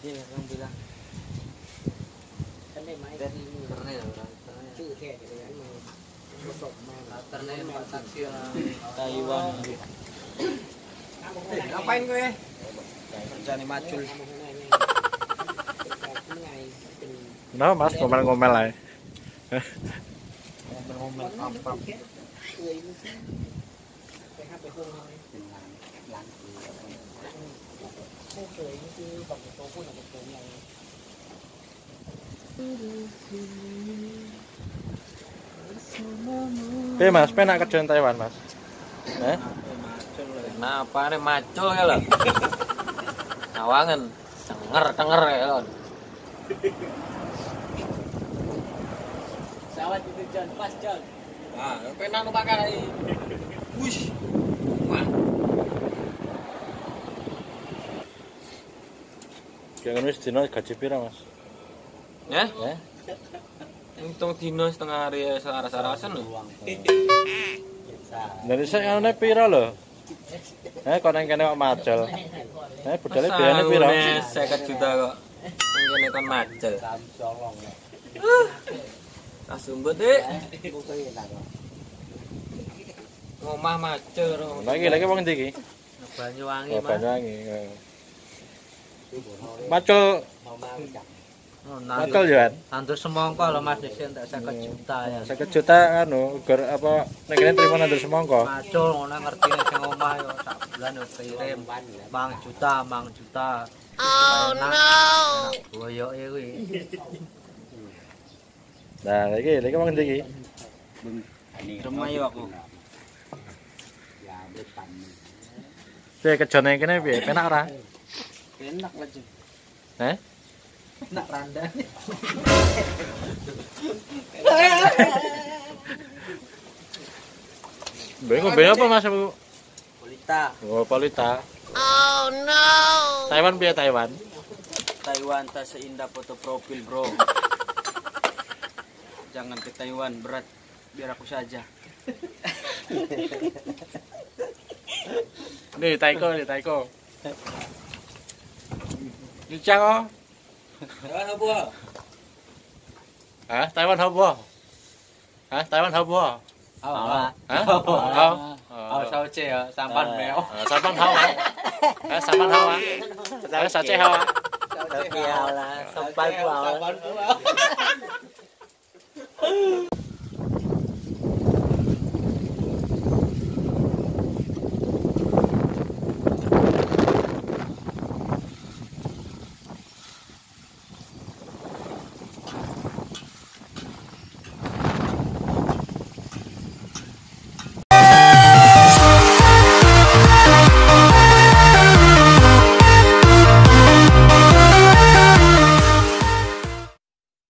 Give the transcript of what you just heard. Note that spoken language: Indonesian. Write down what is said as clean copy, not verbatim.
Dia yang bilang kanได้ไหม dan karena ya orang ชื่อแค่จักรยานมาผสมมา karena yang taksi Taiwan ngapain gue kerjaan macul Nó mas ngomel-ngomel ae. ngomel-ngomel apa ไปห้าไปห้องน้อยเป็นร้านคือผู้เคยนี่คือบอกโตพูดกับโตใหญ่ Oke mas, penak kerja di Taiwan mas. nah apa nih macul ya lo nawangan denger ya lo sawat itu John pas John ah penak nu pakai wush wah Jangan wis dino gaji pira mas? ya Ya? untung dino setengah hari ya saras-sarasan lho Dari saya ane pira lho? Kok nang kene kok macul. Budale biayane pira? 50 juta kok nang kene kon macul kasumbet ngomah macul Lagi wong ndi iki? Banyuwangi Oh, Banyuwangi. Macul macul ya. nandur semongko lho Mas Desen tak 50 juta ya 50 juta anu gur apa nek kene trimo nandur semangka. macul ngono ngertine sing omah yo sak bulan yo kirim 4 juta oh no boyoke kuwi Nah, lagi wong ndi iki? Remayu aku Piye kejane kene piye? Penak ora? enak aja Heh? enak randa Ngombe apa mas? Polita Oh, Polita. Oh no. Taiwan piye Taiwan? Taiwan tak seindah foto profil bro jangan ke Taiwan berat biar aku saja Nih Taiko. Đi chăng Taiwan apa? hả? Taiwan hộp vô? Hả? Taiwan hộp vô? Hả? Sao chè sampan mèo Sampan hộp hả? Hả? Sampan hộp hả? Hả? Sao chê hộp hả? Sao chè là sampan của